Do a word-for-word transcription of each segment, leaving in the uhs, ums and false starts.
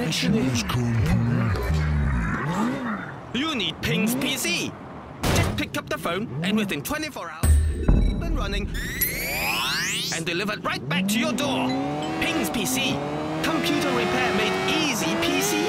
was complete. You need Ping's P C. Just picked up the phone and within twenty-four hours, been running and delivered right back to your door. Ping's P C. Computer repair made easy P C.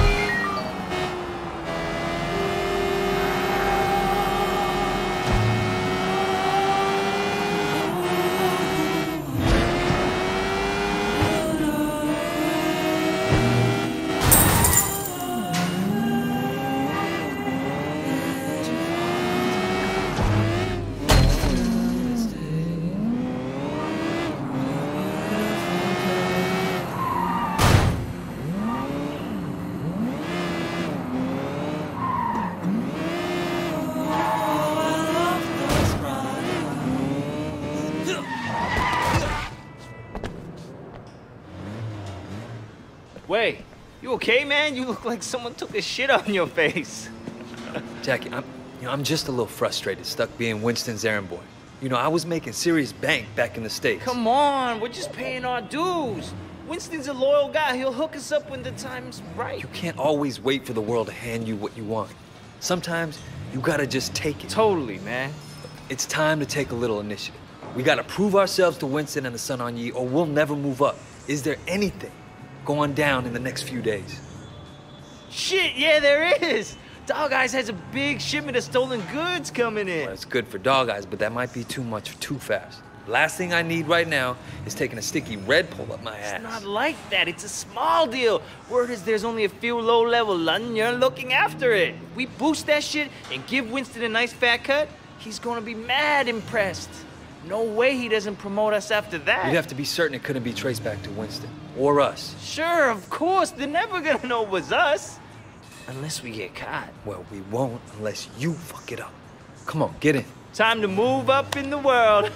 Wei, you okay, man? You look like someone took a shit on your face. Jackie, I'm, you know, I'm just a little frustrated, stuck being Winston's errand boy. You know, I was making serious bank back in the States. Come on, we're just paying our dues. Winston's a loyal guy. He'll hook us up when the time's right. You can't always wait for the world to hand you what you want. Sometimes you gotta just take it. Totally, man. It's time to take a little initiative. We gotta prove ourselves to Winston and the Sun On Yee, or we'll never move up. Is there anything going down in the next few days? Shit, yeah, there is. Dog Eyes has a big shipment of stolen goods coming in. Well, it's good for Dog Eyes, but that might be too much too fast. Last thing I need right now is taking a sticky red pull up my ass. It's not like that. It's a small deal. Word is there's only a few low-level London looking after it. If we boost that shit and give Winston a nice fat cut, he's gonna be mad impressed. No way he doesn't promote us after that. You'd have to be certain it couldn't be traced back to Winston. Or us. Sure, of course. They're never gonna know it was us. Unless we get caught. Well, we won't unless you fuck it up. Come on, get in. Time to move up in the world.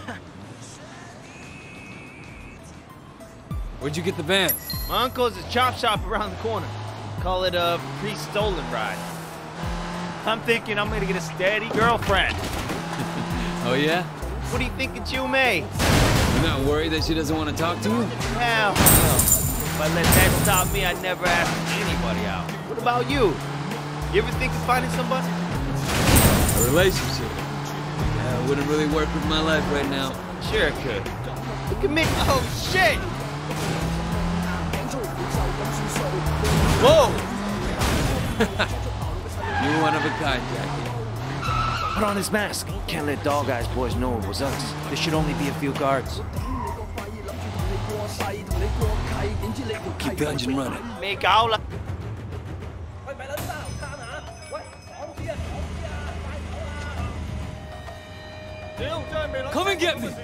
Where'd you get the van? My uncle's a chop shop around the corner. Call it a pre-stolen ride. I'm thinking I'm gonna get a steady girlfriend. Oh, yeah? What do you think of Chiu Mei? You're not worried that she doesn't want to talk to you? Hell no. If I let that stop me, I'd never ask anybody out. What about you? You ever think of finding somebody? A relationship? Yeah, it wouldn't really work with my life right now. Sure it could. Look at me. Oh, shit! Whoa! You're one of a kind, Jackie. Put on his mask. Can't let Dog Eyes boys know it was us. There should only be a few guards. Keep the engine running. Make out. Come and get me!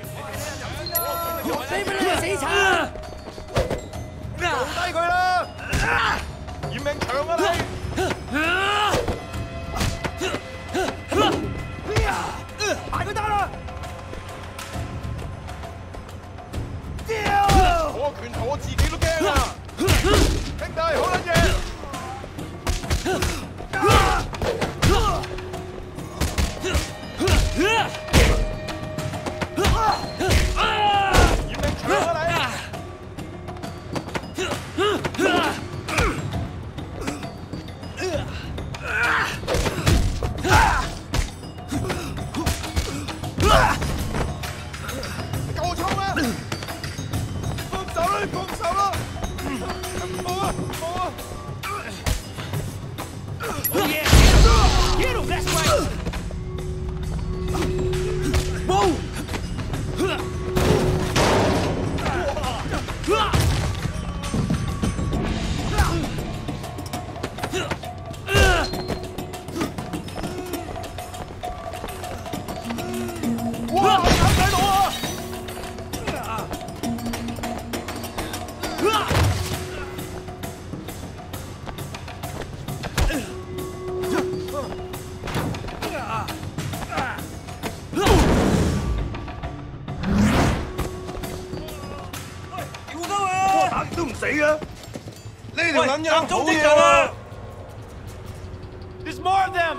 There's more of them!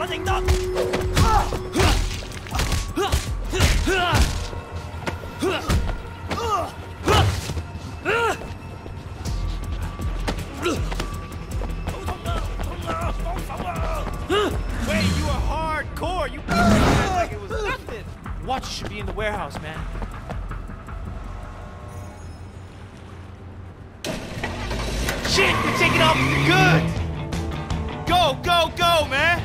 running not. Wait, you are hardcore. You act like it was nothing. Watch should be in the warehouse, man. Shit, we're taking off with the goods. Go, go, go, man.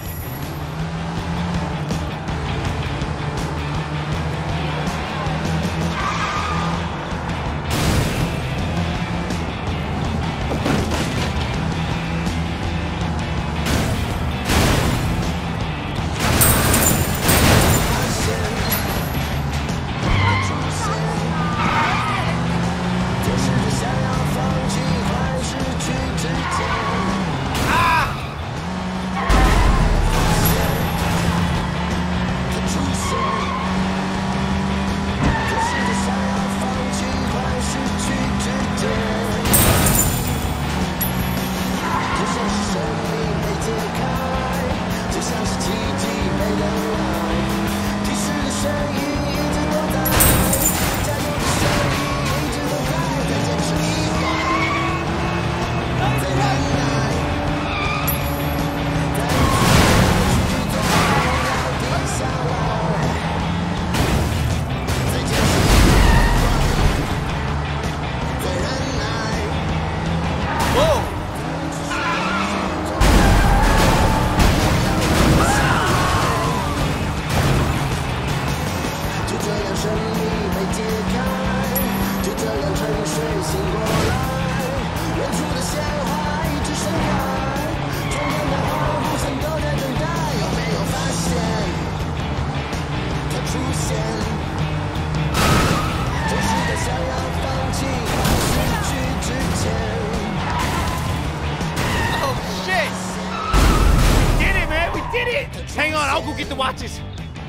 Hang on, I'll go get the watches.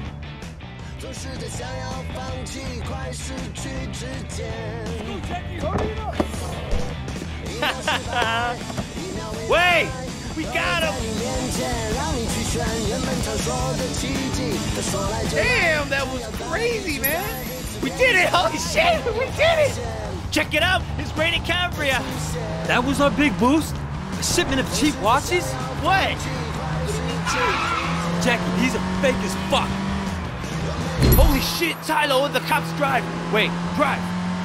Wait, we got him. Damn, that was crazy, man. We did it, holy shit, we did it. Check it out, it's Great Cambria. That was our big boost? A shipment of cheap watches? What? Jackie, he's a fake as fuck. Holy shit, Tylo, the cops drive. Wait, drive.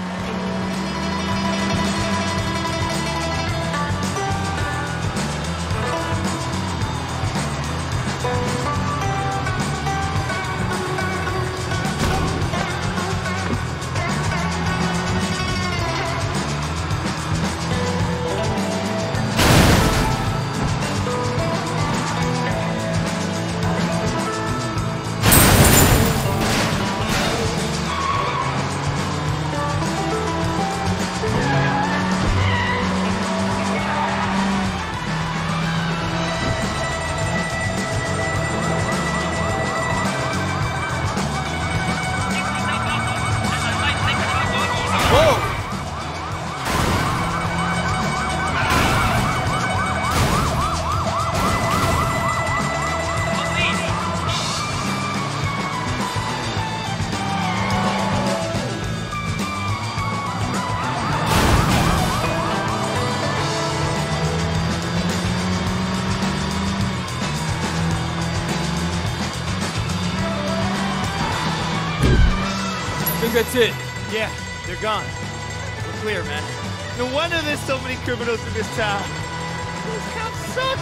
That's it. Yeah, they're gone. We're clear, man. No wonder there's so many criminals in this town. These cops suck.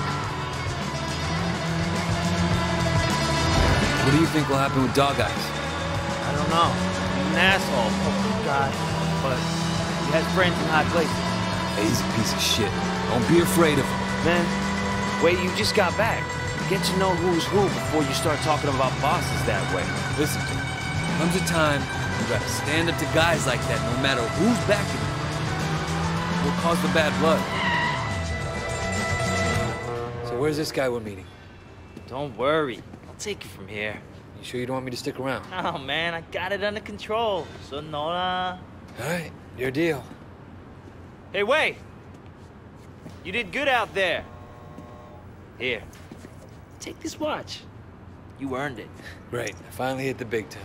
What do you think will happen with Dog Eyes? I don't know. He's an asshole. Oh, God. But he has friends in high places. Hey, he's a piece of shit. Don't be afraid of him. Man, wait, you just got back. Get to know who's who before you start talking about bosses that way. Listen to me. Comes a time you gotta stand up to guys like that no matter who's backing you. We'll cause the bad blood. So where's this guy we're meeting? Don't worry. I'll take you from here. You sure you don't want me to stick around? Oh, man, I got it under control. Sonora. All right, your deal. Hey, Wei! You did good out there. Here. Take this watch. You earned it. Great, I finally hit the big time.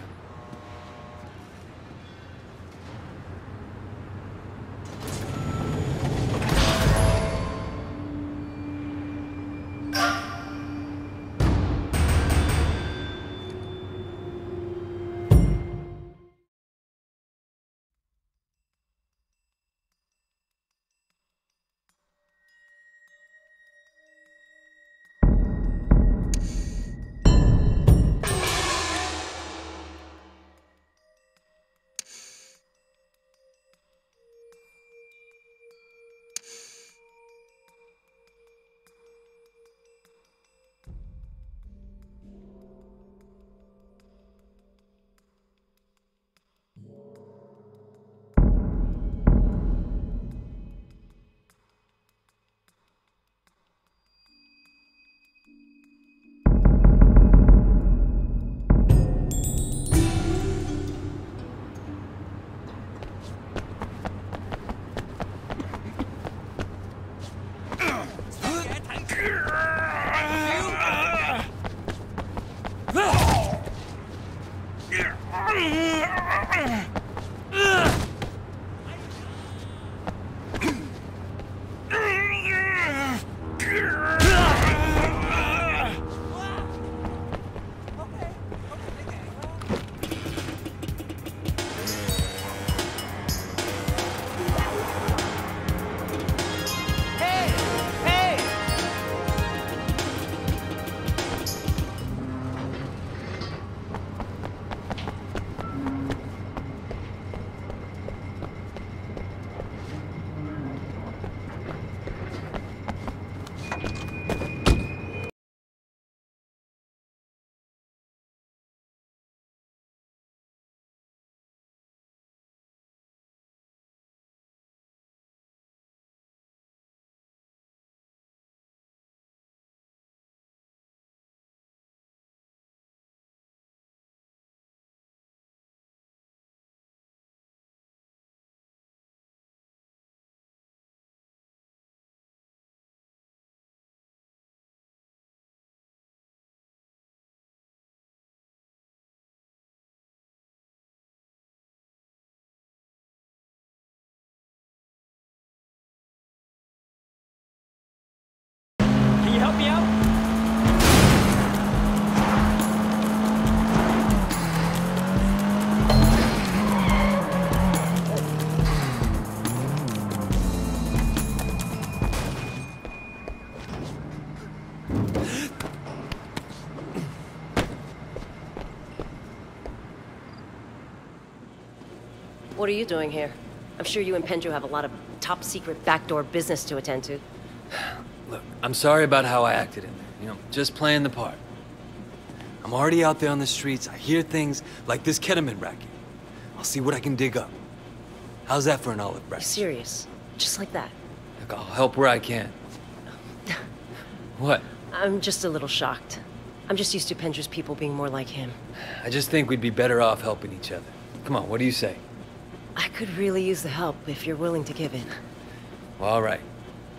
Help me out? What are you doing here? I'm sure you and Pendrew have a lot of top-secret backdoor business to attend to. Look, I'm sorry about how I acted in there. You know, just playing the part. I'm already out there on the streets. I hear things like this ketamine racket. I'll see what I can dig up. How's that for an olive branch? You're serious? Just like that? Look, I'll help where I can. What? I'm just a little shocked. I'm just used to Pendrew's people being more like him. I just think we'd be better off helping each other. Come on, what do you say? I could really use the help if you're willing to give it. Well, all right.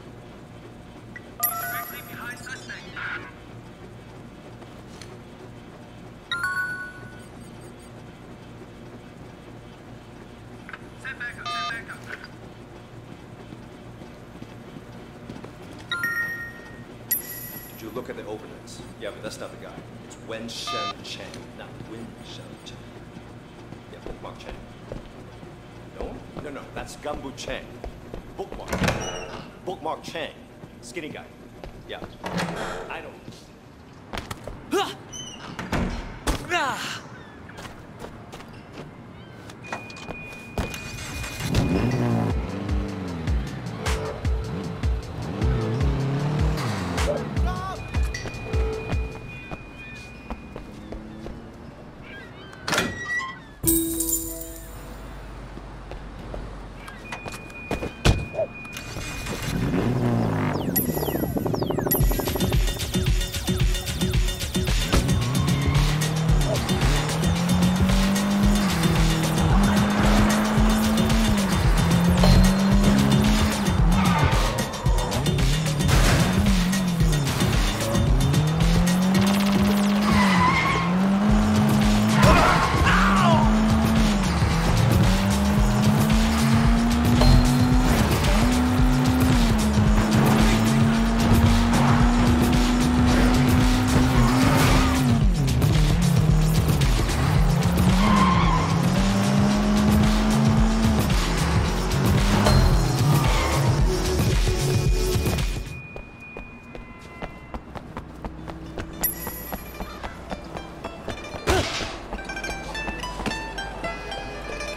Did you look at the openings? Yeah, but that's not the guy. It's Wei Shen Cheng, not Wei Shen Cheng. Yeah, bookmark Cheng. No? No, no, that's Gumbu Cheng. Bookmark. Bookmark Cheng. Skinny guy. Yeah. I don't...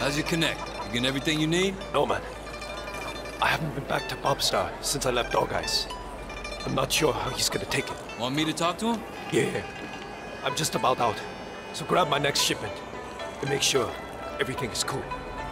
How's your connect? You getting everything you need? No, man. I haven't been back to Popstar since I left Dog Eyes. I'm not sure how he's gonna take it. Want me to talk to him? Yeah, I'm just about out. So grab my next shipment and make sure everything is cool.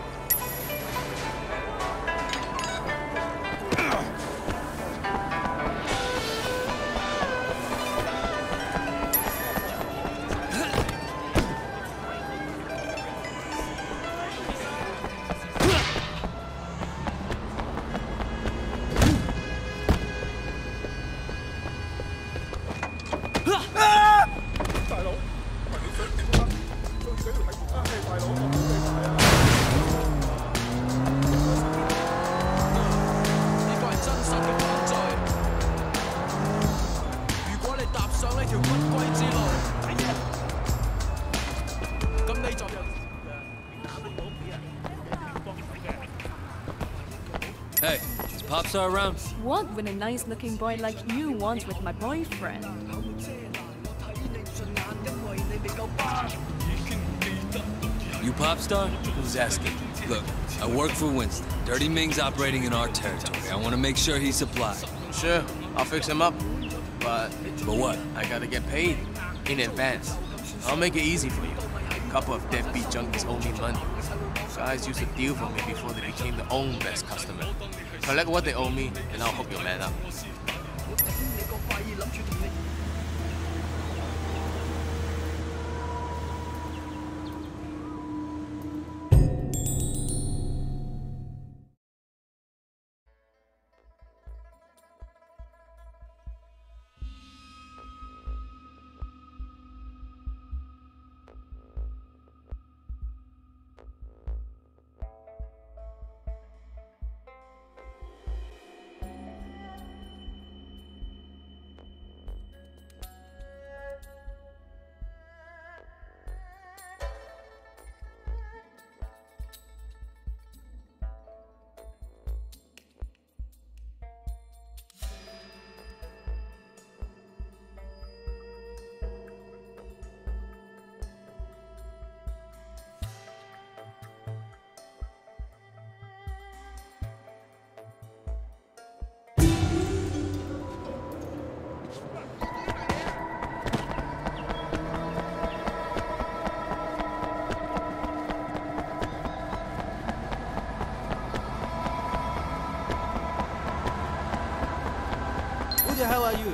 Hey, is Popstar around? What would a nice-looking boy like you want with my boyfriend? You Popstar? Who's asking? Look, I work for Winston. Dirty Ming's operating in our territory. I want to make sure he's supplied. Sure, I'll fix him up. But... But what? I gotta get paid. In advance. I'll make it easy for you. A couple of deadbeat junkies owe me money. Guys used to deal for me before they became their own best customer. Collect what they owe me, and I'll hook your man up. Who the hell are you?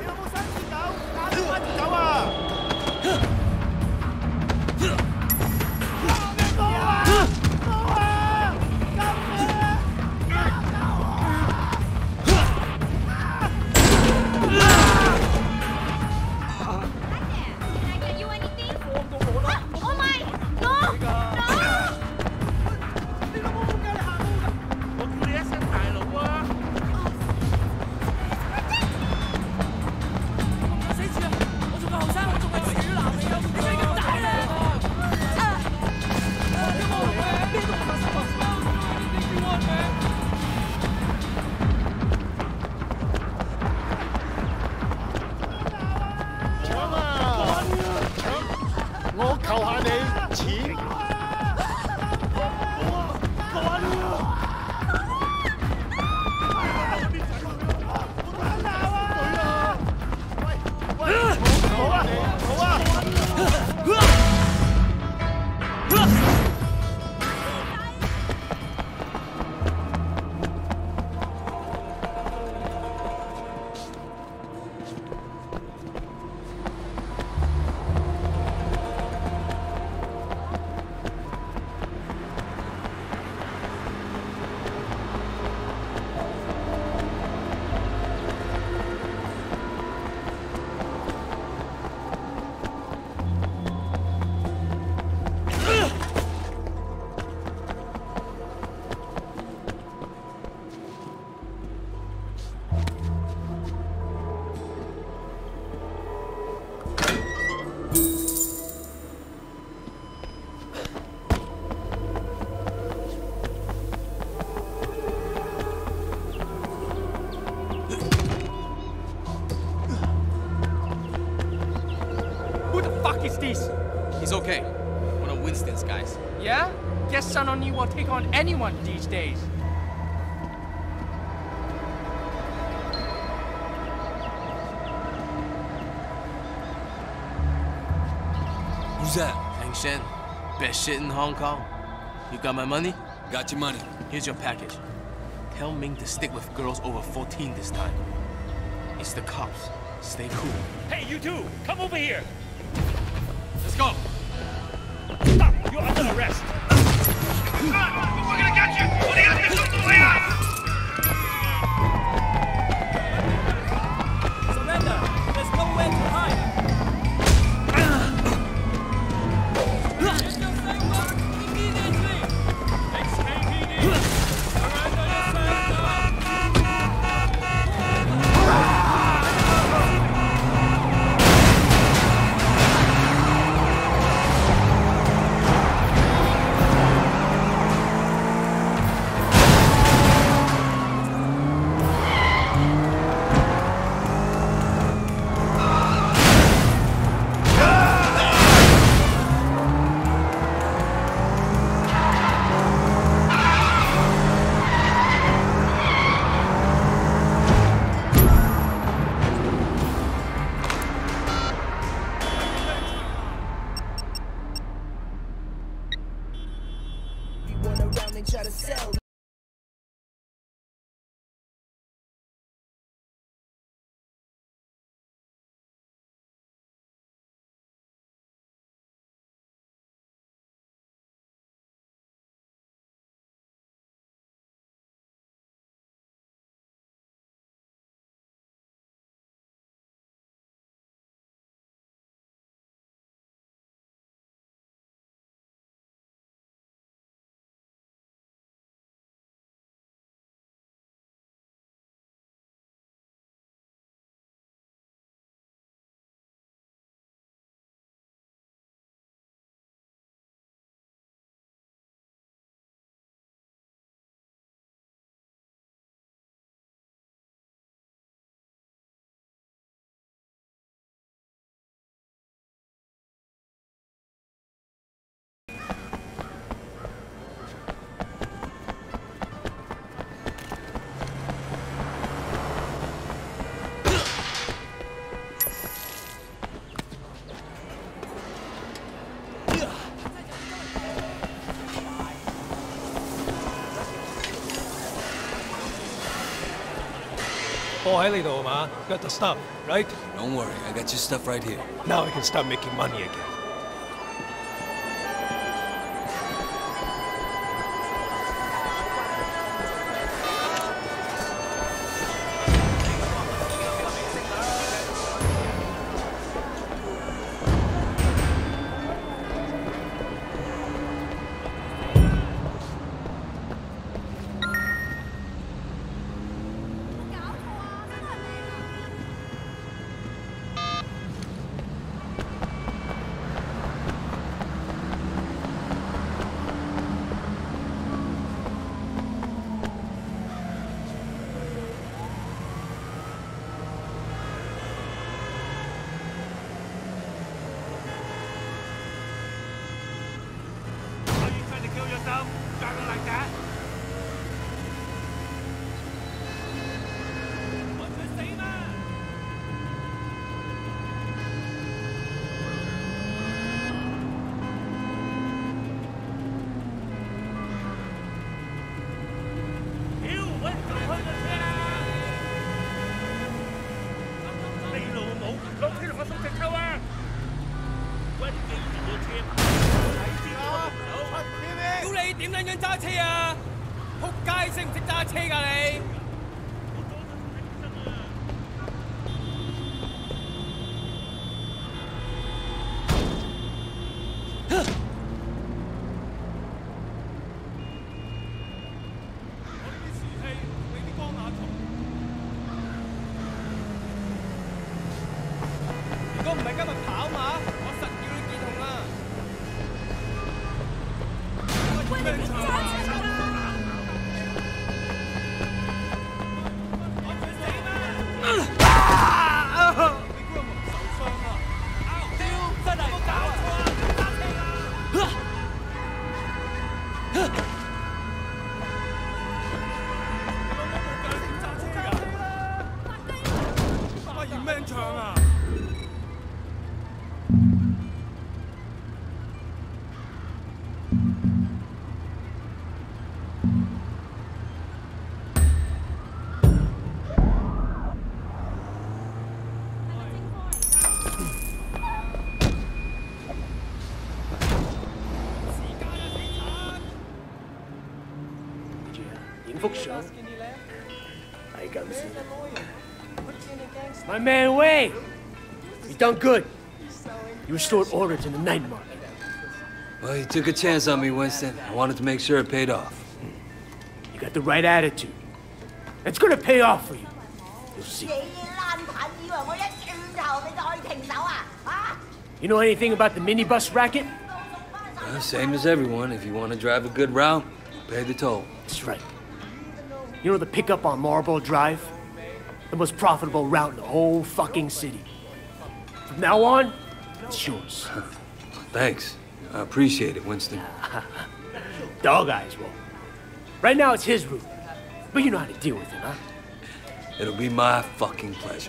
Guess Sun On You will take on anyone these days. Who's that? Wei Shen, best shit in Hong Kong. You got my money? Got your money. Here's your package. Tell Ming to stick with girls over fourteen this time. It's the cops. Stay cool. Hey, you two! Come over here! Let's go! Stop! You're under arrest! We're gonna get you! Surrender! There's nowhere to hide! Try to sell. Got the stuff, right? Don't worry, I got your stuff right here. Now I can start making money again. 幅相係咁先。My man Wei, you done good. You restored order to the night market. Well, you took a chance on me, Winston. I wanted to make sure it paid off. You got the right attitude. It's gonna pay off for you. You'll see. You know anything about the minibus racket? Well, same as everyone. If you want to drive a good route, pay the toll. That's right. You know the pickup on Marlboro Drive? The most profitable route in the whole fucking city. From now on, it's yours. Thanks. I appreciate it, Winston. Dog Eyes will. Right now it's his route. But you know how to deal with him, huh? It'll be my fucking pleasure.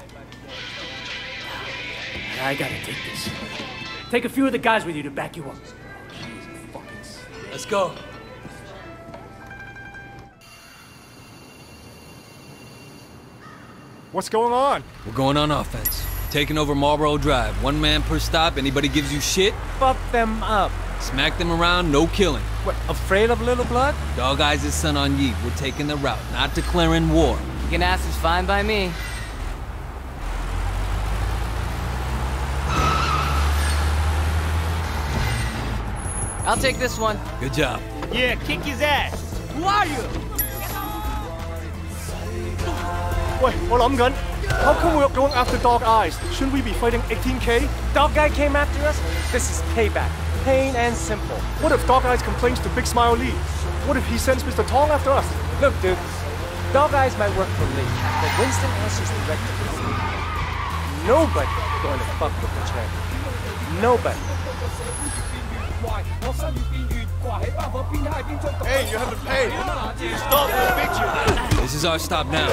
I gotta take this. Take a few of the guys with you to back you up. Jesus fucking... Let's go. What's going on? We're going on offense. Taking over Marlboro Drive. One man per stop. Anybody gives you shit, Fuck them up. smack them around, no killing. What, afraid of little blood? Dog Eyes is son on Yeet. We're taking the route, not declaring war. Your ass is fine by me. I'll take this one. Good job. Yeah, kick his ass. Who are you? Wait, 我諗緊 how come we're going after Dog Eyes? Shouldn't we be fighting eighteen K? Dog guy came after us? This is payback. Plain and simple. What if Dog Eyes complains to Big Smile Lee? What if he sends Mister Tong after us? Look, dude. Dog Eyes might work for Lee, but Winston answers directly. Nobody going to fuck with the champ. Nobody. Hey, you haven't paid. Stop the picture. This is our stop now.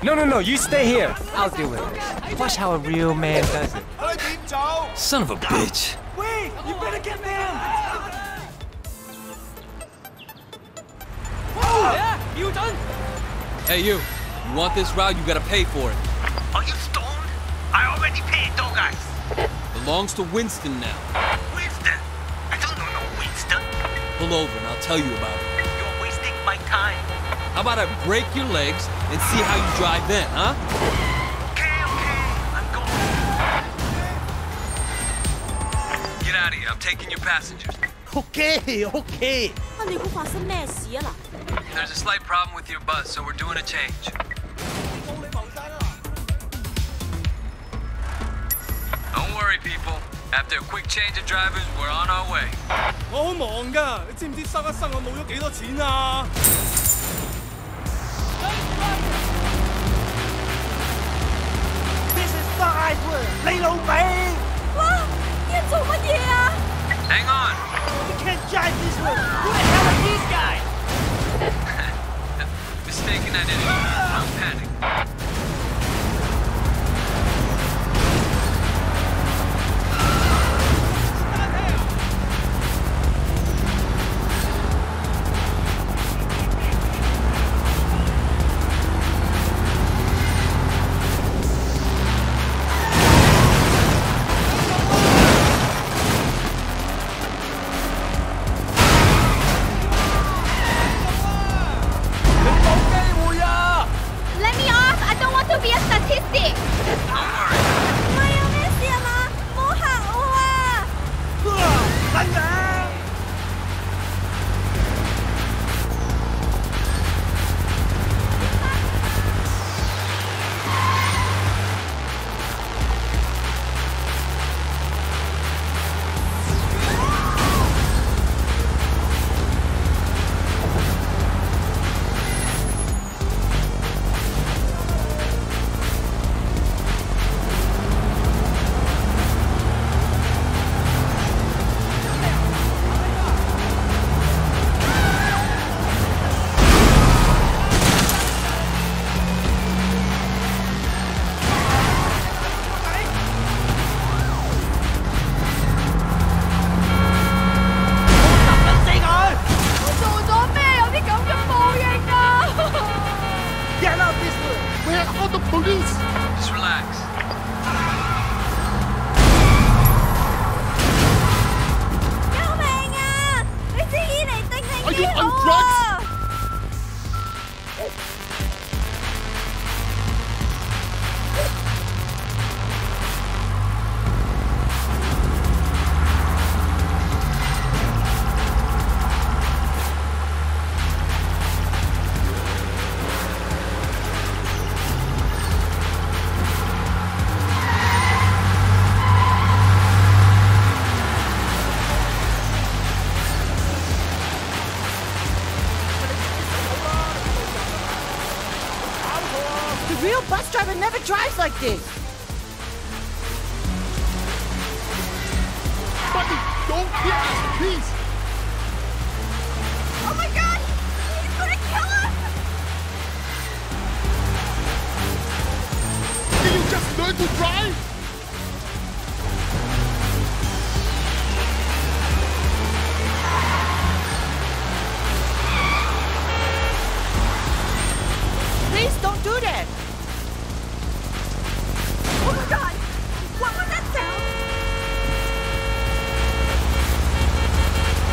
No, no, no, you stay here. I'll deal with it. Watch how a real man does it. Son of a bitch. Wait! You better get down! Yeah, you done? Hey, you. You want this route, you gotta pay for it. Are you stoned? I already paid, dog guys. Belongs to Winston now. Winston? I don't know no Winston. Pull over and I'll tell you about it. You're wasting my time. How about I break your legs and see how you drive then, huh? Okay, okay. I'm going. Get out of here. I'm taking your passengers. Okay, okay. There's a slight problem with your bus, so we're doing a change. Don't worry, people. After a quick change of drivers, we're on our way. 我好忙㗎，你知唔知塞一塞我冇咗幾多錢啊？ This is five word，你老味！哇！你做乜嘢啊 Hang on. You can't drive this way. Who the hell are these guys? Mistaken identity. Don't panic. Let me off! I don't want to be a statistic! Don't worry. 唔係有咩事啊嘛？唔好嚇我啊！ 等等！ Get out this way! Where are the police? Just relax. Are you on drugs? The real bus driver never drives like this. Buddy, don't hit us, please! Oh my god! He's gonna kill us! Can you just learn to drive? Please don't do that. Oh my god! What was that sound?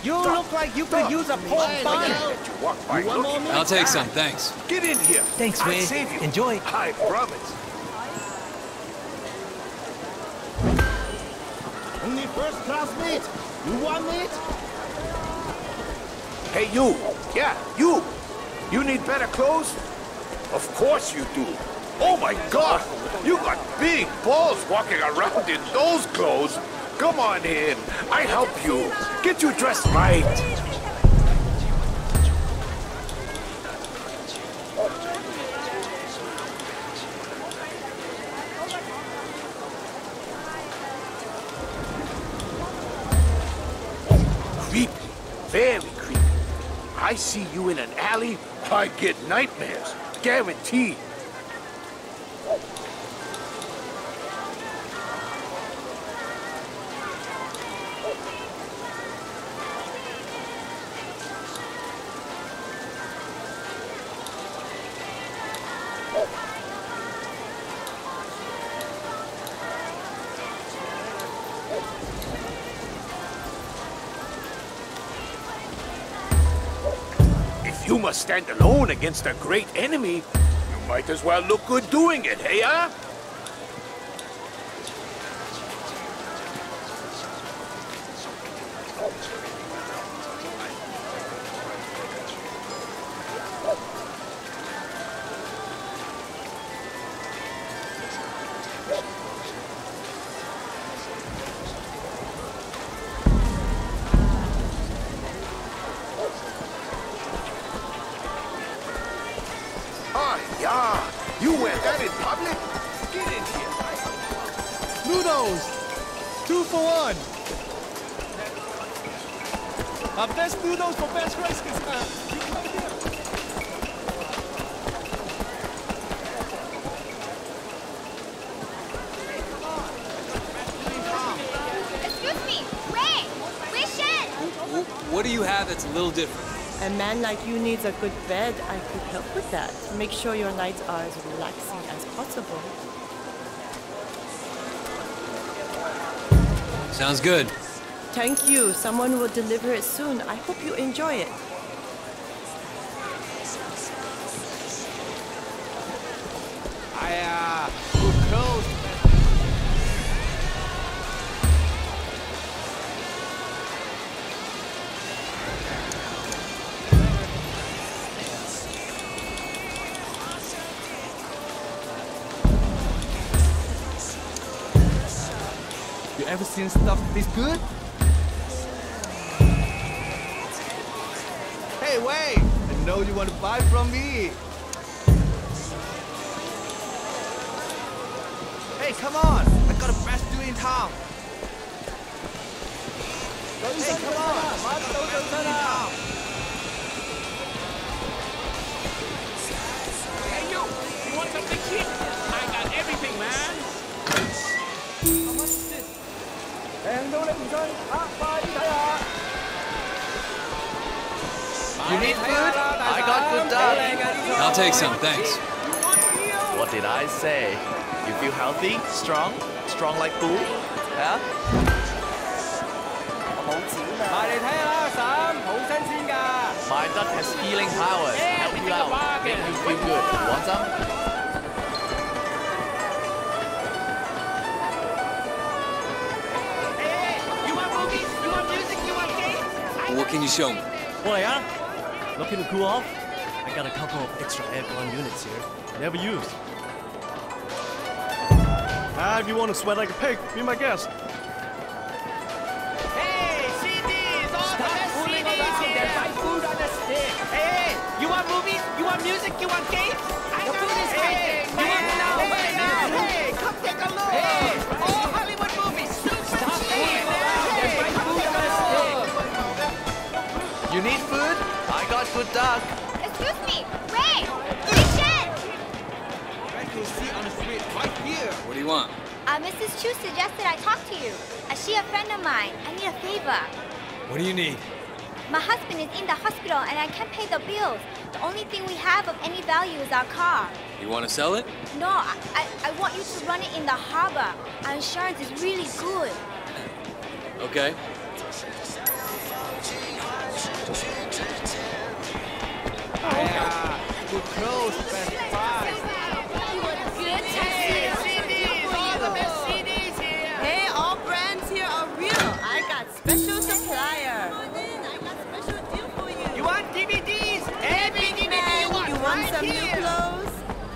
You look like you could use a pork bun. I'll take some, thanks. Get in here. Thanks, I'll Wei. save you. Enjoy. I promise. Only first class meat. You want meat? Hey, you. Yeah, you. You need better clothes? Of course you do. Oh my God! You got big balls walking around in those clothes. Come on in. I help you. Get you dressed right. Creepy. Very creepy. I see you in an alley, I get nightmares. Guaranteed. If you must stand alone against a great enemy, you might as well look good doing it, hey, huh? Ah, yeah. You wear that in public? Get in here. Noodles! Two for one! Our best noodles for best races! Excuse me! Wei! Wei Shen! What do you have that's a little different? A man like you needs a good bed. I could help with that. Make sure your nights are as relaxing as possible. Sounds good. Thank you. Someone will deliver it soon. I hope you enjoy it. Hiya! Good clothes! You ever seen stuff this good? Hey, Wei! I know you want to buy from me. Hey, come on! I got a best deal in town. Hey, come on! I got a best deal in town. Hey, you! You want something cheap? I got everything, man! How much is this? You need food? I got good duck. I'll take some, thanks. What did I say? You feel healthy? Strong? Strong like bull? Huh? My duck has healing powers. Help you out. Make you feel good. Want some? What can you show me? Boy, huh? Looking to cool off? I got a couple of extra aircon units here. Never used. Ah, if you want to sweat like a pig, be my guest. Hey, C Ds! All the best C Ds here! There's my food on the stick! Hey, you want movies? You want music? You want games? I the food is right there, man! You want right now? Hey, come take a look! Hey, all Hollywood movies! Stop hey, man! Hey, come take a look! You need food? I got good duck. Excuse me! Wei! Wei Shen! I can see on the street right here. What do you want? Uh, Missus Chu suggested I talk to you. Uh, she a friend of mine. I need a favor. What do you need? My husband is in the hospital and I can't pay the bills. The only thing we have of any value is our car. You want to sell it? No, I, I, I want you to run it in the harbor. Our insurance is really good. Okay. Yeah, good clothes, best price. Good to see you. C Ds, all the best C Ds here. Hey, all brands here are real. I got special supplier. Come on in, I got special deal for you. You want D V Ds? Every D V D you want, You want right some here. new clothes?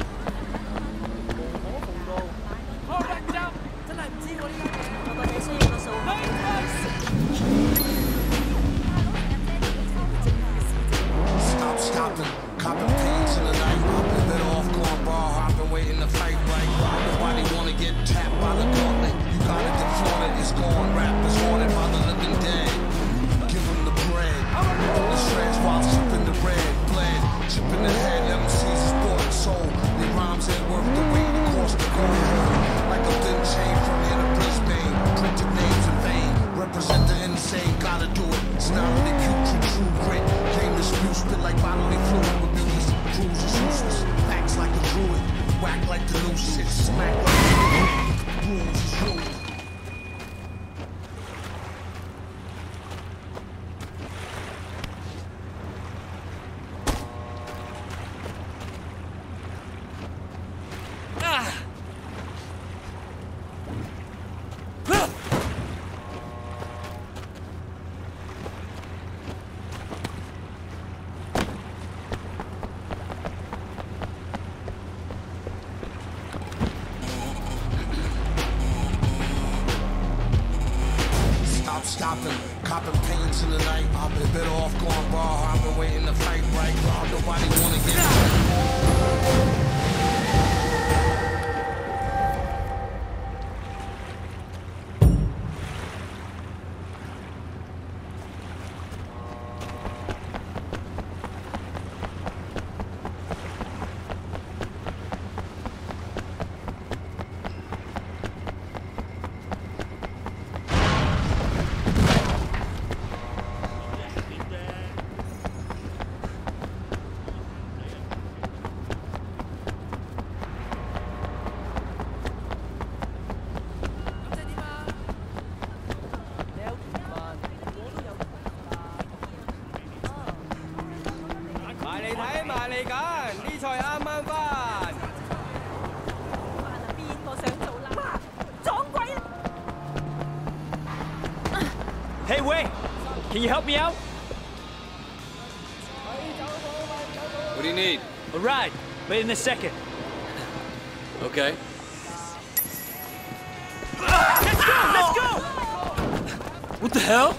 Stop stopping, copping pains in the night. Hopping bit off, going bar hopping, waiting to fight right. Nobody wanna get tapped by the gauntlet. You gotta deflaunt it, it's gone. Rappers haunted by the living dead. Give them the bread. The shreds while sipping the red. Bled, chipping the head, let them seize his bought and sold. Their rhymes ain't worth the weight, it cost the gold. Like a thin chain from here to Brisbane. Printed names in vain. Represent the insane, gotta do it. It's not really cute, true, true grit. Game dispute, spit like bodily fluid. Reviews, cruise is useless. Facts like a druid. Whack like the new shit. Smack like the rules is ruined. Stop stopping, copping pains in the night. I've been better off going bar hopping, waiting to fight right. Nobody wanna get Hey, Wei, can you help me out? What do you need? A ride, but in a second. Okay. Let's go, let's go! What the hell?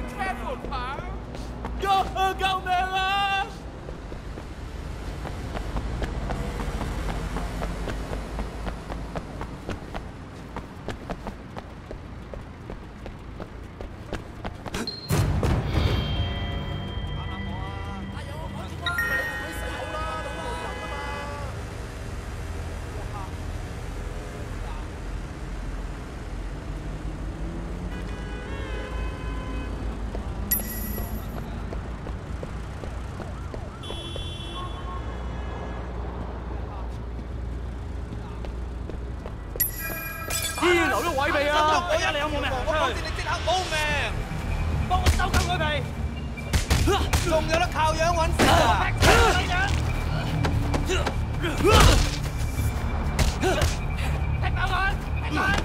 Go, go, Mela! 睇下你有冇命行出去。我知你即刻冇命，幫我收緊佢皮。仲有得靠樣揾食啊！踢爆佢！踢佢！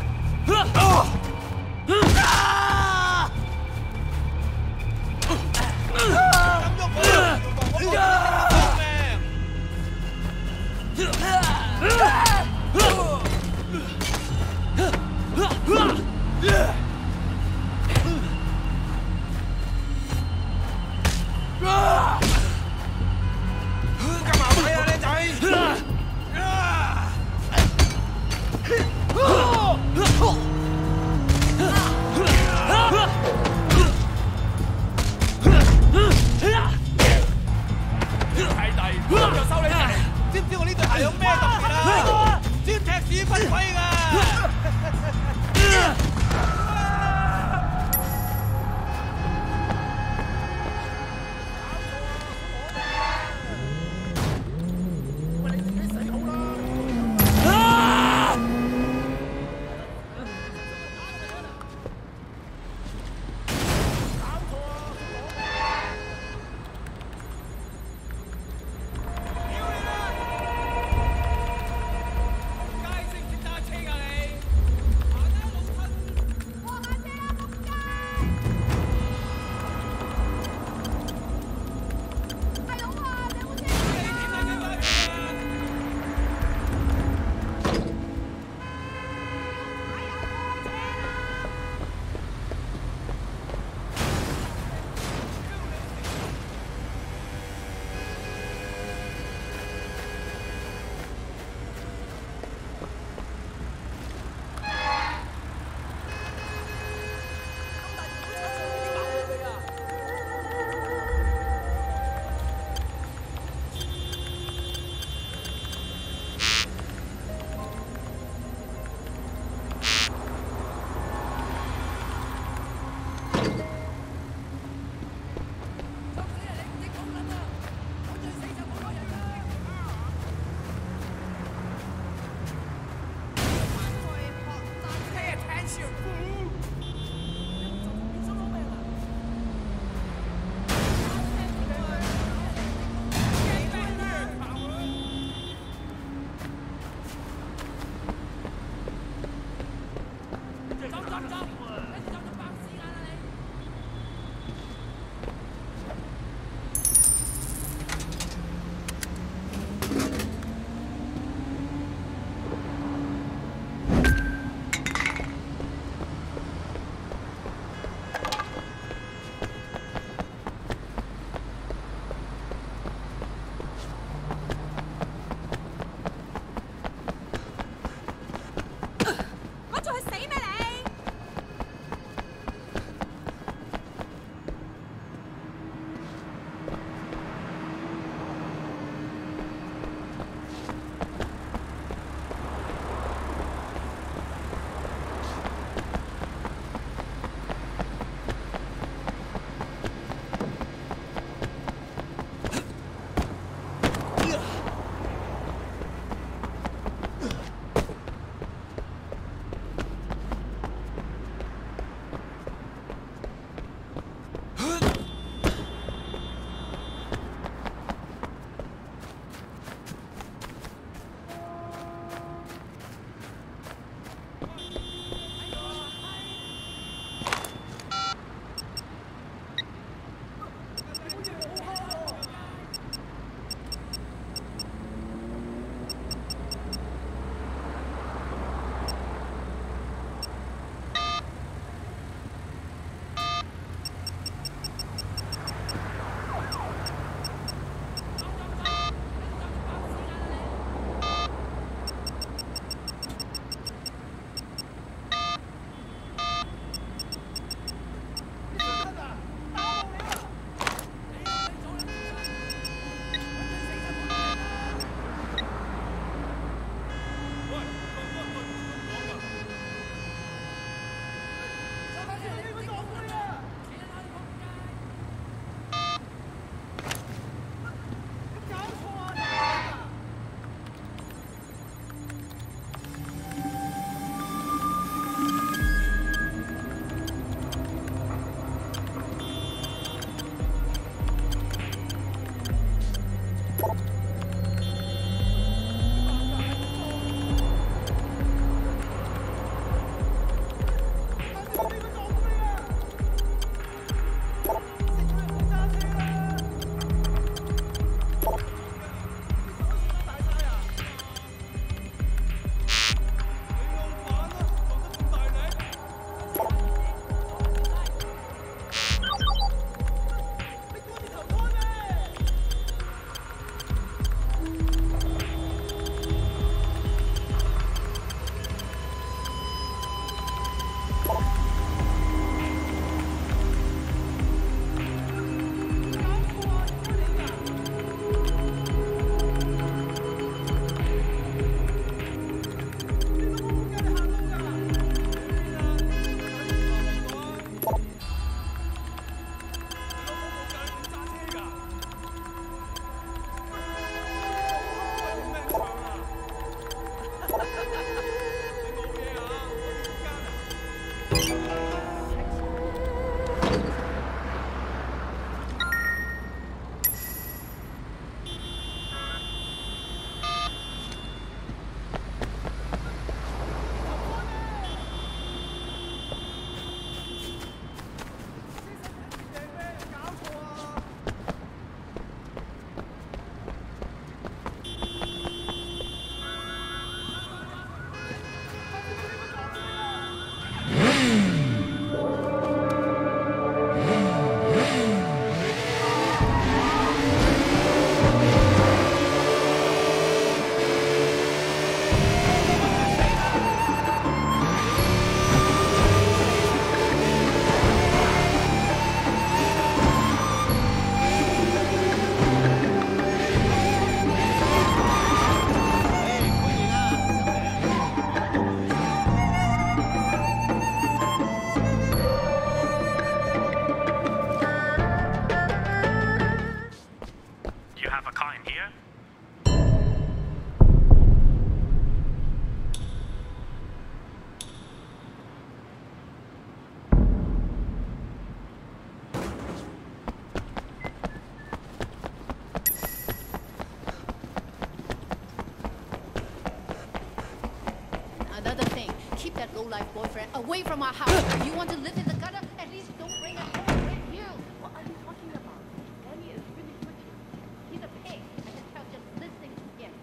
low-life boyfriend away from our house. You want to live in the gutter? At least don't bring us home with you. What are you talking about? Danny is really switching. He's a pig. I can tell just listening to him.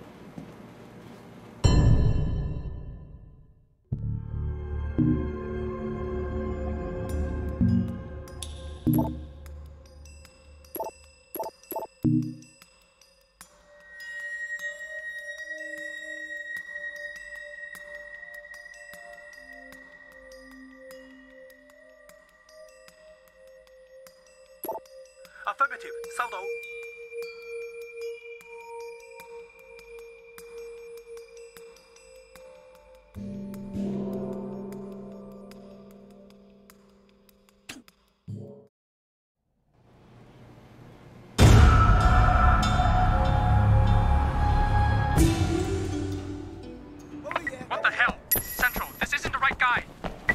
Affirmative，收到。What the hell? Central, this isn't the right guy.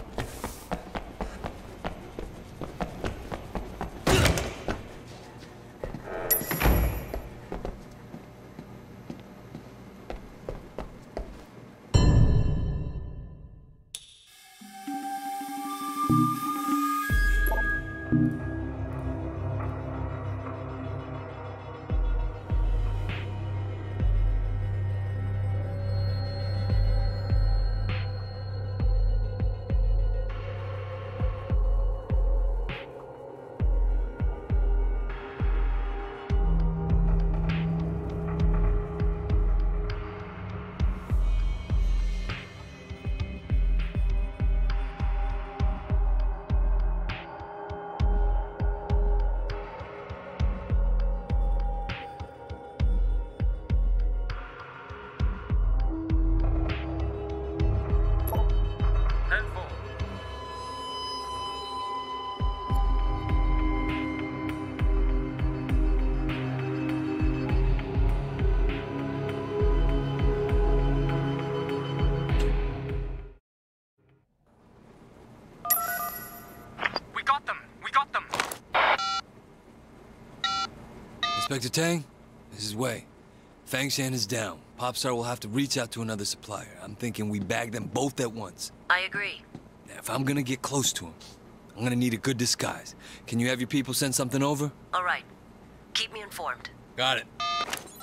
Inspector Tang, this is Wei. Fang Shan is down. Popstar will have to reach out to another supplier. I'm thinking we bag them both at once. I agree. Now, if I'm gonna get close to him, I'm gonna need a good disguise. Can you have your people send something over? All right. Keep me informed. Got it.